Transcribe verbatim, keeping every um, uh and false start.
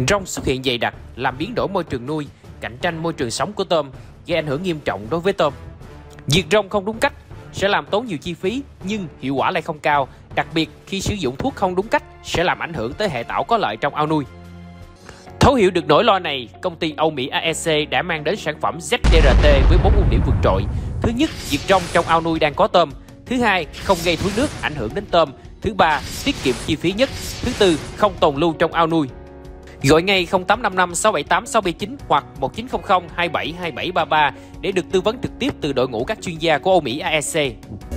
Rong xuất hiện dày đặc làm biến đổi môi trường nuôi, cạnh tranh môi trường sống của tôm, gây ảnh hưởng nghiêm trọng đối với tôm. Diệt rong không đúng cách sẽ làm tốn nhiều chi phí nhưng hiệu quả lại không cao, đặc biệt khi sử dụng thuốc không đúng cách sẽ làm ảnh hưởng tới hệ tảo có lợi trong ao nuôi. Thấu hiểu được nỗi lo này, công ty Âu Mỹ a e xê đã mang đến sản phẩm Z D R T với bốn ưu điểm vượt trội. Thứ nhất, diệt rong trong ao nuôi đang có tôm. Thứ hai, không gây thúi nước ảnh hưởng đến tôm. Thứ ba, tiết kiệm chi phí nhất. Thứ tư, không tồn lưu trong ao nuôi. Gọi ngay không tám năm năm sáu bảy tám sáu chín hoặc một chín không không hai bảy hai bảy ba ba để được tư vấn trực tiếp từ đội ngũ các chuyên gia của Âu Mỹ a e xê.